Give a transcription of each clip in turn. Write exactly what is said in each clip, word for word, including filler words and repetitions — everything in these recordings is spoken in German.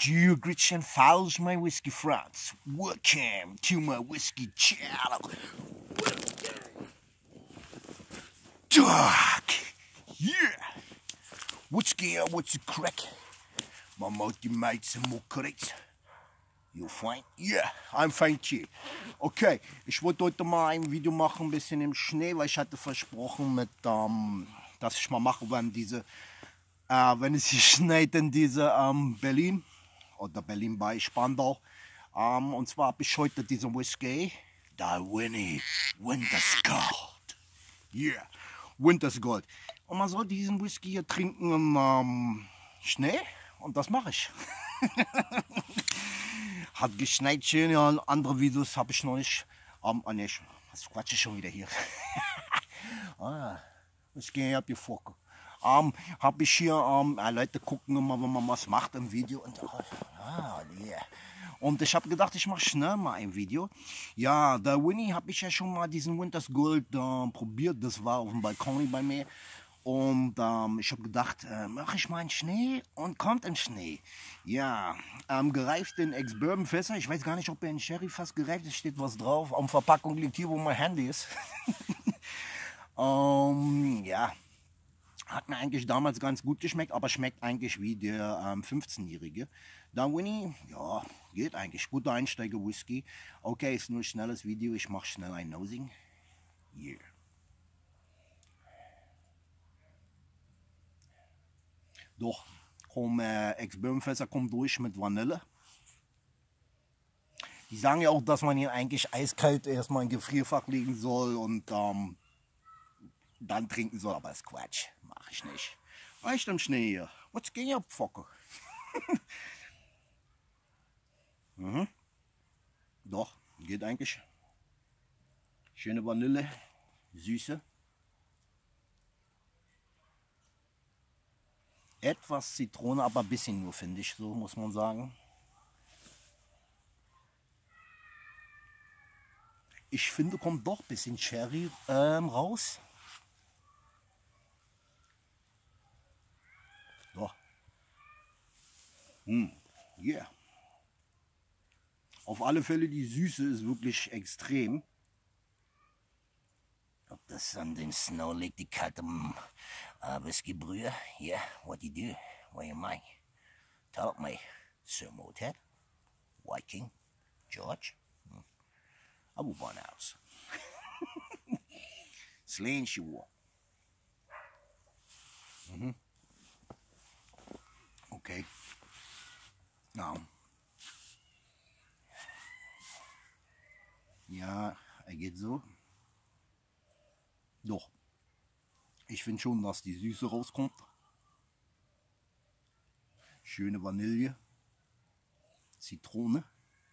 you, Christian Fowles, my whiskey friends. Welcome to my whiskey channel. Dog, yeah. What's going on? What's the crack? My multi mates and more correct. You fine? Yeah, I'm fine too. Okay, ich wollte heute mal ein Video machen, ein bisschen im Schnee, weil ich hatte versprochen, mit, ähm, dass ich mal mache, wenn diese, äh, wenn es hier schneit in diese ähm, Berlin oder Berlin bei Spandau. Ähm, und zwar habe ich heute diesen Whisky, da Winnie Winter's Gold. Yeah, Winter's Gold. Und man soll diesen Whisky hier trinken im ähm, Schnee und das mache ich. Hat geschneit schön, ja, andere Videos habe ich noch nicht. Um, oh ne, was quatsche ich schon wieder hier? ah, ich gehe ab hier vor. Um, habe ich hier, um, äh, Leute gucken immer, wenn man was macht im Video. Und, ah, yeah. Und ich habe gedacht, ich mache schnell mal ein Video. Ja, der Winnie habe ich ja schon mal diesen Winter's Gold äh, probiert. Das war auf dem Balkon bei mir. Und ähm, ich habe gedacht, äh, mache ich mal einen Schnee und kommt ein Schnee. Ja, ähm, gereift in Ex-Bourbon-Fässer. Ich weiß gar nicht, ob er in Sherry-Fass gereift ist. Steht was drauf. Auf der Verpackung liegt hier, wo mein Handy ist. ähm, ja, hat mir eigentlich damals ganz gut geschmeckt, aber schmeckt eigentlich wie der ähm, fünfzehnjährige. Da Winnie, ja, geht eigentlich. Guter Einsteiger-Whisky. Okay, ist nur ein schnelles Video. Ich mache schnell ein Nosing. Yeah. Doch, komm, äh, Ex-Bourbon-Fässer kommt durch mit Vanille. Die sagen ja auch, dass man ihn eigentlich eiskalt erstmal in Gefrierfach legen soll und ähm, dann trinken soll, aber das ist Quatsch. Mach ich nicht. Reicht im Schnee hier. What's going up, Fucker? mhm. Doch, geht eigentlich. Schöne Vanille, Süße. Etwas Zitrone, aber ein bisschen nur, finde ich, so muss man sagen. Ich finde, kommt doch ein bisschen Cherry ähm, raus. Doch. Hm, yeah. Auf alle Fälle, die Süße ist wirklich extrem. Ob das an den Snow liegt, die kalte uh, Whisky-Brühe. Yeah, what you do? Where am I? Tell me. Sir Motet? White King? George? Hm. Abu Barnhouse. Slain she wore. Mhm. Okay. Now. Ja, er geht so. Doch, ich finde schon, dass die Süße rauskommt. Schöne Vanille, Zitrone.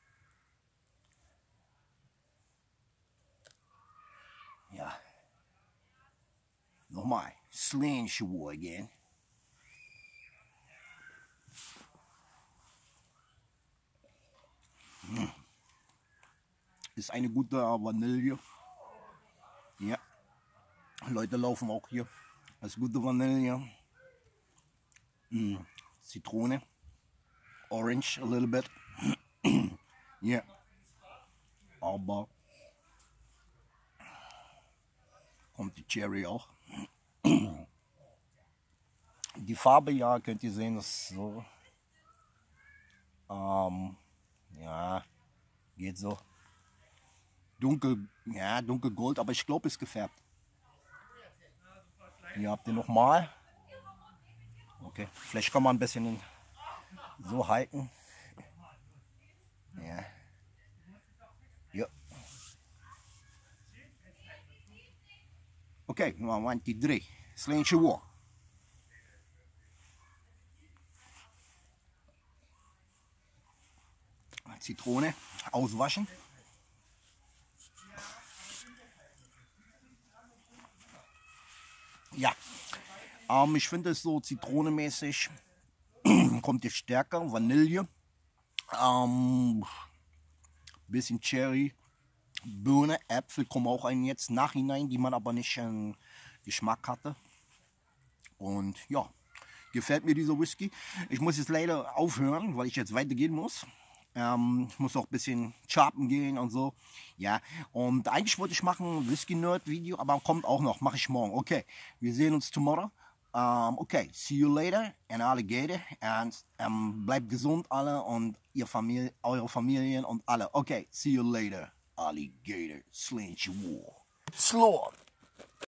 Ja, nochmal, Slain Shore again. Hm. Ist eine gute Vanille. Ja. Leute laufen auch hier. Das ist gute Vanille. Mm, Zitrone. Orange a little bit. Ja. Yeah. Aber kommt die Cherry auch. Die Farbe, ja, könnt ihr sehen, das ist so. Ähm, ja, geht so. Dunkel, ja, dunkelgold, aber ich glaube, es ist gefärbt. Hier habt ihr nochmal. Okay, vielleicht kann man ein bisschen so halten. Ja. Ja. Okay, one, two, three. Slain Shore. Zitrone auswaschen. Ja, ähm, ich finde es so zitronemäßig, kommt jetzt stärker, Vanille, ähm, bisschen Cherry, Birne, Äpfel kommen auch ein jetzt nachhinein, die man aber nicht im Geschmack hatte. Und ja, Gefällt mir dieser Whisky. Ich muss jetzt leider aufhören, weil ich jetzt weitergehen muss. Ähm, ich muss auch ein bisschen charpen gehen und so. Ja, und eigentlich wollte ich machen ein Whisky-Nerd-Video, aber kommt auch noch, mache ich morgen. Okay, wir sehen uns tomorrow. Um, okay, see you later and Alligator. And um, bleibt gesund alle und ihr Familie, eure Familien und alle. Okay, see you later, Alligator. Slant you war. Slaughter.